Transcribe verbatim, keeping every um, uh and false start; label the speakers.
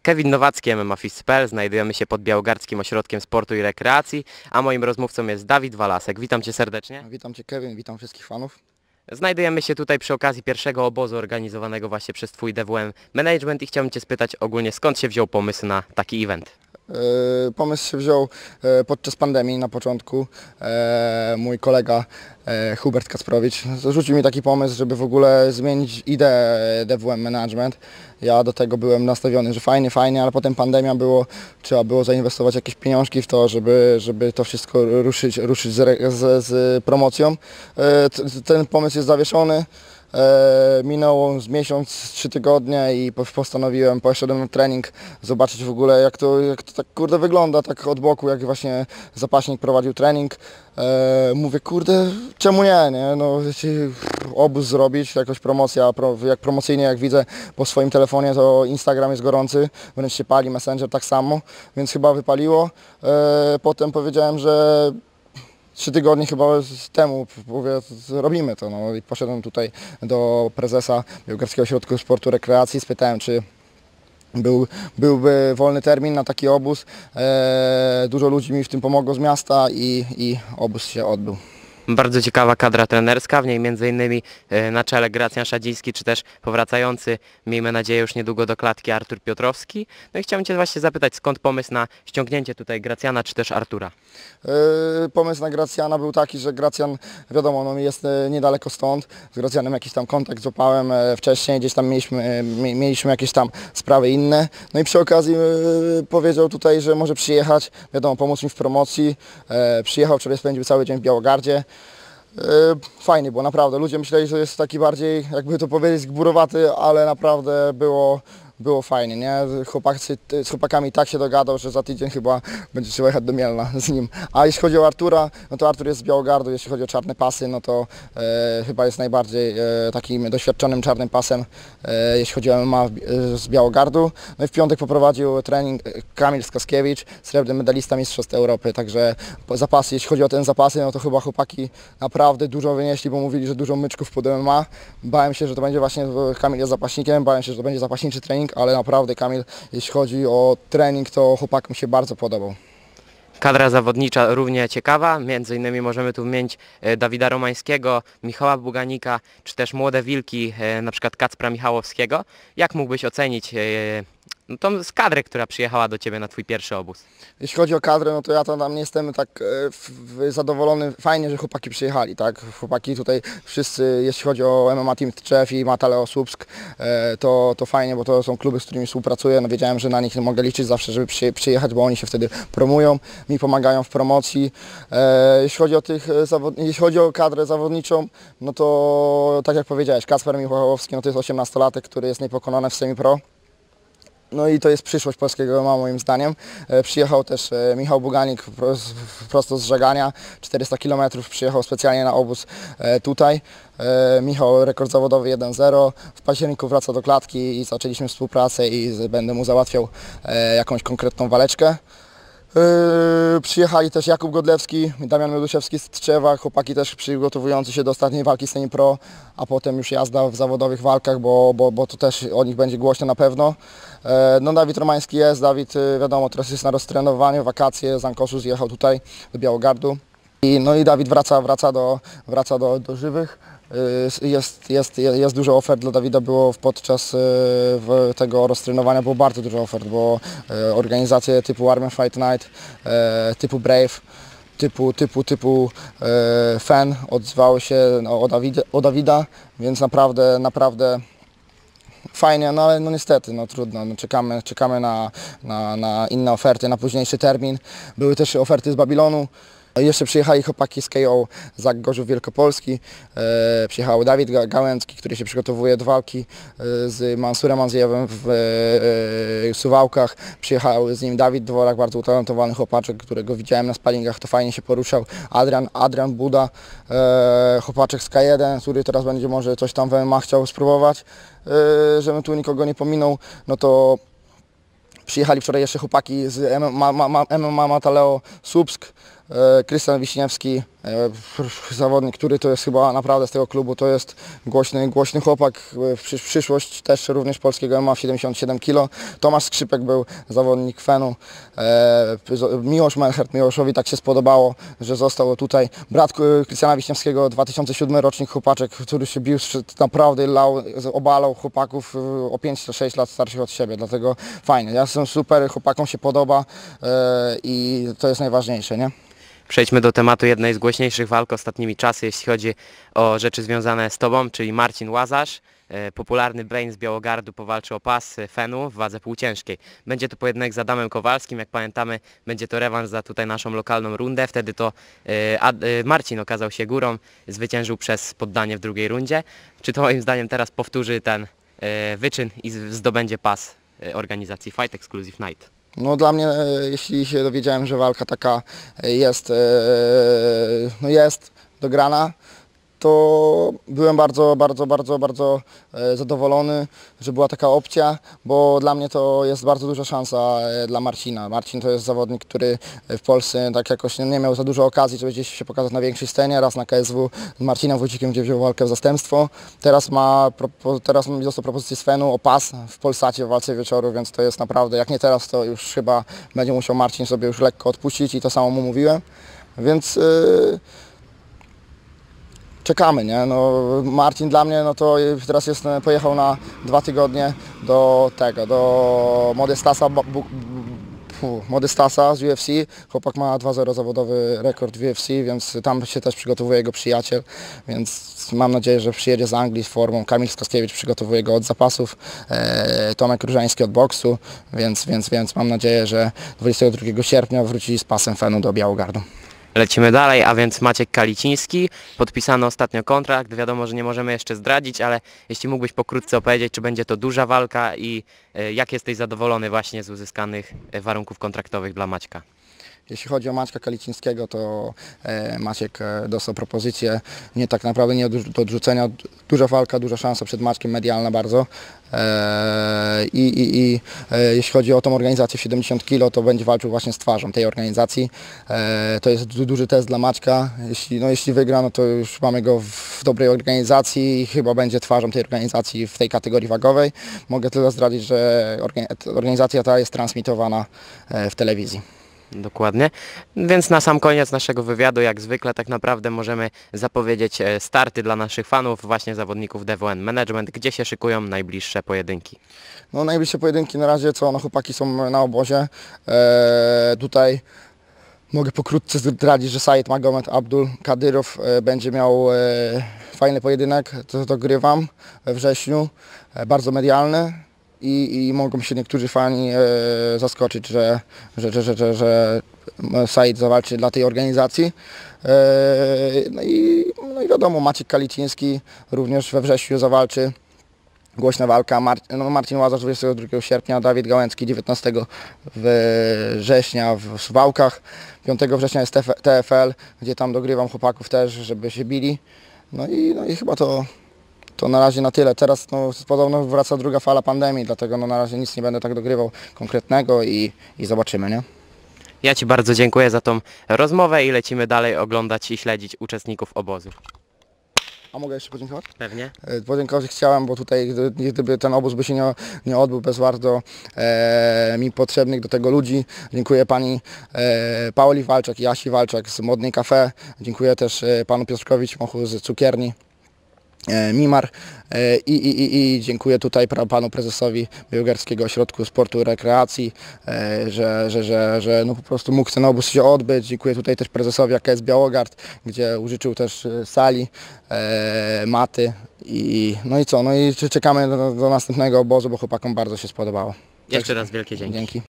Speaker 1: Kevin Nowacki, M M A Fist kropka p l. Znajdujemy się pod Białogardzkim Ośrodkiem Sportu i Rekreacji, a moim rozmówcą jest Dawid Walasek. Witam Cię serdecznie.
Speaker 2: Witam Cię, Kevin, witam wszystkich fanów.
Speaker 1: Znajdujemy się tutaj przy okazji pierwszego obozu organizowanego właśnie przez Twój D W M Management i chciałbym Cię spytać ogólnie, skąd się wziął pomysł na taki event?
Speaker 2: Yy, pomysł się wziął yy, podczas pandemii na początku. Yy, mój kolega yy, Hubert Kacprowicz rzucił mi taki pomysł, żeby w ogóle zmienić ideę D W M Management. Ja do tego byłem nastawiony, że fajnie, fajnie, ale potem pandemia było, trzeba było zainwestować jakieś pieniążki w to, żeby, żeby to wszystko ruszyć, ruszyć z, z, z promocją. Yy, ten pomysł jest zawieszony. E, minął z miesiąc, trzy tygodnie i postanowiłem, poszedłem na trening, zobaczyć w ogóle jak to, jak to tak kurde wygląda, tak od boku, jak właśnie zapaśnik prowadził trening. E, mówię, kurde, czemu nie, nie? No, obóz zrobić, jakoś promocja, pro, jak promocyjnie jak widzę po swoim telefonie, to Instagram jest gorący, wręcz się pali, Messenger tak samo, więc chyba wypaliło. E, potem powiedziałem, że Trzy tygodnie chyba temu mówię, robimy to, no i poszedłem tutaj do prezesa Białgardzkiego Ośrodka Sportu i Rekreacji, spytałem, czy był, byłby wolny termin na taki obóz. Eee, dużo ludzi mi w tym pomogło z miasta i, i obóz się odbył.
Speaker 1: Bardzo ciekawa kadra trenerska, w niej między innymi na czele Gracjan Szadziński, czy też powracający, miejmy nadzieję już niedługo do klatki, Artur Piotrowski. No i chciałem Cię właśnie zapytać, skąd pomysł na ściągnięcie tutaj Gracjana, czy też Artura?
Speaker 2: Yy, pomysł na Gracjana był taki, że Gracjan, wiadomo, no, jest niedaleko stąd. Z Gracjanem jakiś tam kontakt złapałem wcześniej, gdzieś tam mieliśmy, mieliśmy jakieś tam sprawy inne. No i przy okazji yy, powiedział tutaj, że może przyjechać, wiadomo, pomóc mi w promocji. Yy, przyjechał, wczoraj spędził cały dzień w Białogardzie. Fajnie było, naprawdę. Ludzie myśleli, że jest taki bardziej, jakby to powiedzieć, zgburowaty, ale naprawdę było, było fajnie, nie? Chłopacy, z chłopakami tak się dogadał, że za tydzień chyba będzie trzeba jechać do Mielna z nim. A jeśli chodzi o Artura, no to Artur jest z Białogardu, jeśli chodzi o czarne pasy, no to e, chyba jest najbardziej e, takim doświadczonym czarnym pasem, e, jeśli chodzi o M M A e, z Białogardu. No i w piątek poprowadził trening Kamil Skaskiewicz, srebrny medalista Mistrzostw Europy, także zapasy, jeśli chodzi o ten zapasy, no to chyba chłopaki naprawdę dużo wynieśli, bo mówili, że dużo myczków pod M M A. Bałem się, że to będzie właśnie, Kamil jest zapaśnikiem, bałem się, że to będzie zapaśniczy trening, ale naprawdę Kamil, jeśli chodzi o trening, to chłopak mi się bardzo podobał.
Speaker 1: Kadra zawodnicza równie ciekawa, między innymi możemy tu wymienić Dawida Romańskiego, Michała Buganika, czy też młode wilki, na przykład Kacpra Michałowskiego. Jak mógłbyś ocenić no, tą z kadry, która przyjechała do Ciebie na Twój pierwszy obóz?
Speaker 2: Jeśli chodzi o kadrę, no to ja tam nie jestem tak e, w, w zadowolony. Fajnie, że chłopaki przyjechali, tak? Chłopaki tutaj wszyscy, jeśli chodzi o M M A Team Tczew i Mataleo Słupsk, e, to, to fajnie, bo to są kluby, z którymi współpracuję. No wiedziałem, że na nich mogę liczyć zawsze, żeby przy, przyjechać, bo oni się wtedy promują, mi pomagają w promocji. E, jeśli chodzi o tych jeśli chodzi o kadrę zawodniczą, no to tak jak powiedziałeś, Kacper Michałowski, no to jest osiemnastolatek, który jest niepokonany w semi-pro. No i to jest przyszłość polskiego M M A moim zdaniem. E, przyjechał też e, Michał Buganik prosto z Żegania, czterysta kilometrów, przyjechał specjalnie na obóz e, tutaj. E, Michał rekord zawodowy jeden zero, w październiku wraca do klatki i zaczęliśmy współpracę i z, będę mu załatwiał e, jakąś konkretną waleczkę. Yy, przyjechali też Jakub Godlewski, Damian Mioduszewski z Tczewa, chłopaki też przygotowujący się do ostatniej walki z Semi Pro, a potem już jazda w zawodowych walkach, bo, bo, bo to też o nich będzie głośno na pewno. Yy, no Dawid Romański jest, Dawid wiadomo teraz jest na roztrenowaniu, wakacje, z Ankosu zjechał tutaj do Białogardu. I, no i Dawid wraca, wraca, do, wraca do, do żywych. Jest, jest, jest dużo ofert dla Dawida, było podczas w tego roztrenowania było bardzo dużo ofert, bo organizacje typu Army Fight Night, typu Brave, typu, typu, typu Fan odzywały się no, o, Dawida, o Dawida, więc naprawdę, naprawdę fajnie, no ale no niestety, no trudno, no, czekamy, czekamy na, na, na inne oferty, na późniejszy termin. Były też oferty z Babilonu. Jeszcze przyjechali chłopaki z K O z Gorzów Wielkopolski, e, przyjechał Dawid Gałęcki, który się przygotowuje do walki e, z Mansurem Anzjewem w e, Suwałkach, przyjechał z nim Dawid Dworak, bardzo utalentowany chłopaczek, którego widziałem na sparingach, to fajnie się poruszał, Adrian, Adrian Buda, e, chłopaczek z K jeden, który teraz będzie może coś tam w M M A chciał spróbować, e, żebym tu nikogo nie pominął, no to przyjechali wczoraj jeszcze chłopaki z M M A Mataleo Słupsk. E, Krystian Wiśniewski, e, zawodnik, który to jest chyba naprawdę z tego klubu, to jest głośny, głośny chłopak, e, w przysz- przyszłość też również polskiego M M A w siedemdziesiąt siedem kilo. Tomasz Skrzypek był zawodnik Fenu. E, zo- Miłosz Melchert, Miłoszowi tak się spodobało, że został tutaj. Brat e, Krystiana Wiśniewskiego, dwa tysiące siódmy rocznik, chłopaczek, który się bił, sz- naprawdę lał, obalał chłopaków e, o pięć czy sześć lat starszych od siebie, dlatego fajnie. Ja jestem super, chłopakom się podoba e, i to jest najważniejsze, nie?
Speaker 1: Przejdźmy do tematu jednej z głośniejszych walk ostatnimi czasy, jeśli chodzi o rzeczy związane z Tobą, czyli Marcin Łazarz. E, Popularny Brain z Białogardu powalczy o pas e, Fenu w wadze półciężkiej. Będzie to pojedynek z Adamem Kowalskim, jak pamiętamy, będzie to rewanż za tutaj naszą lokalną rundę. Wtedy to e, Ad, e, Marcin okazał się górą, zwyciężył przez poddanie w drugiej rundzie. Czy to moim zdaniem teraz powtórzy ten e, wyczyn i z- zdobędzie pas e, organizacji Fight Exclusive Night?
Speaker 2: No dla mnie, e, jeśli się dowiedziałem, że walka taka e, jest, e, no jest dograna, to byłem bardzo, bardzo, bardzo, bardzo e, zadowolony, że była taka opcja, bo dla mnie to jest bardzo duża szansa e, dla Marcina. Marcin to jest zawodnik, który w Polsce tak jakoś nie, nie miał za dużo okazji, żeby gdzieś się pokazać na większej scenie. Raz na K S W z Marcinem Wójcikiem, gdzie wziął walkę w zastępstwo. Teraz ma, propo, teraz mi dostał propozycję z Fenu o pas w Polsacie w walce wieczoru, więc to jest naprawdę, jak nie teraz, to już chyba będzie musiał Marcin sobie już lekko odpuścić i to samo mu mówiłem. Więc e, czekamy, nie? No, Marcin dla mnie, no to teraz jest, pojechał na dwa tygodnie do tego, do Modestasa, Bu- Bu- fu, Modestasa z U F C. Chłopak ma dwa zero zawodowy rekord w U F C, więc tam się też przygotowuje jego przyjaciel, więc mam nadzieję, że przyjedzie z Anglii z formą. Kamil Skaskiewicz przygotowuje go od zapasów, e, Tomek Różański od boksu, więc, więc, więc mam nadzieję, że dwudziestego drugiego sierpnia wróci z pasem Fenu do Białogardu.
Speaker 1: Lecimy dalej, a więc Maciek Kaliciński, podpisano ostatnio kontrakt, wiadomo, że nie możemy jeszcze zdradzić, ale jeśli mógłbyś pokrótce opowiedzieć, czy będzie to duża walka i e, jak jesteś zadowolony właśnie z uzyskanych e, warunków kontraktowych dla Maćka?
Speaker 2: Jeśli chodzi o Maćka Kalicińskiego, to e, Maciek e, dostał propozycję nie tak naprawdę nie do, do odrzucenia. Duża walka, duża szansa przed Maćkiem, medialna bardzo. E, I i, i e, jeśli chodzi o tą organizację w siedemdziesiąt kilo, to będzie walczył właśnie z twarzą tej organizacji. E, to jest du, duży test dla Maćka. Jeśli, no, jeśli wygra, no to już mamy go w dobrej organizacji i chyba będzie twarzą tej organizacji w tej kategorii wagowej. Mogę tylko zdradzić, że orga- organizacja ta jest transmitowana e, w telewizji.
Speaker 1: Dokładnie. Więc na sam koniec naszego wywiadu, jak zwykle, tak naprawdę możemy zapowiedzieć e, starty dla naszych fanów, właśnie zawodników D W N Management, gdzie się szykują najbliższe pojedynki.
Speaker 2: No najbliższe pojedynki na razie co, no chłopaki są na obozie. Eee, tutaj mogę pokrótce zdradzić, że Said Magomed Abdul Kadyrow e, będzie miał e, fajny pojedynek, to dogrywam we wrześniu, e, bardzo medialny. I, i mogą się niektórzy fani e, zaskoczyć, że, że, że, że, że, że Said zawalczy dla tej organizacji. E, no, i, no i wiadomo, Maciek Kaliciński również we wrześniu zawalczy. Głośna walka, Mar no Marcin Łazarz dwudziestego drugiego sierpnia, Dawid Gałęcki dziewiętnastego września w Suwałkach. piątego września jest T F L, gdzie tam dogrywam chłopaków też, żeby się bili. No i, no i chyba to... To na razie na tyle. Teraz no, podobno wraca druga fala pandemii, dlatego no, na razie nic nie będę tak dogrywał konkretnego i, i zobaczymy, nie?
Speaker 1: Ja Ci bardzo dziękuję za tą rozmowę i lecimy dalej oglądać i śledzić uczestników obozu.
Speaker 2: A mogę jeszcze podziękować?
Speaker 1: Pewnie.
Speaker 2: E, Podziękować chciałem, bo tutaj gdy- gdyby ten obóz by się nie, nie odbył bez bardzo e, mi potrzebnych do tego ludzi. Dziękuję pani e, Pauli Walczak i Asi Walczak z Modnej Cafe. Dziękuję też e, panu Piotrkowi Mochu z cukierni Mimar i, i, i, i dziękuję tutaj panu prezesowi Białgardzkiego Ośrodku Sportu i Rekreacji, że, że, że, że no po prostu mógł ten obóz się odbyć. Dziękuję tutaj też prezesowi A K S Białogard, gdzie użyczył też sali, maty i no i co, no i czekamy do, do następnego obozu, bo chłopakom bardzo się spodobało.
Speaker 1: Jeszcze raz wielkie dzięki.
Speaker 2: Dzięki.